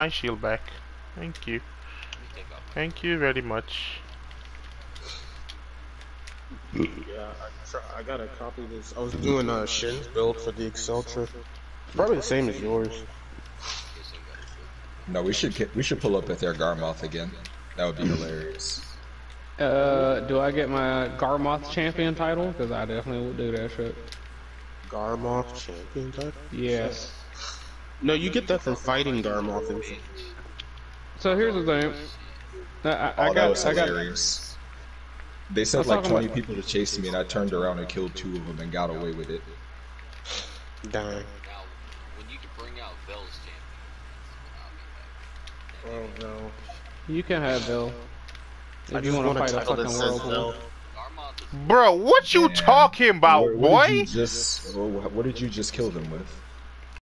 my shield back. Thank you. Thank you very much. Yeah, I gotta copy this. I was doing Shin's build for the Excel trip. Probably the same as yours. No, we should pull up with their Garmoth again. That would be hilarious. Do I get my Garmoth champion title? Because I definitely will do that shit. Garmoth champion title? Yes. No, you get that from fighting Garmoth. So here's the thing. That was hilarious. They sent like 20 people to chase me, and I turned around and killed 2 of them and got away with it. Dang. Now, when you can bring out Vel's champion. Oh no. You can have Vel. If you want to fight a fucking whirlpool. Bro, what you talking about, boy? What did you just kill them with?